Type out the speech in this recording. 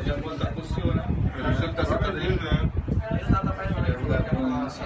já vou estar funcionando. Eu sei que está sentado ali, né?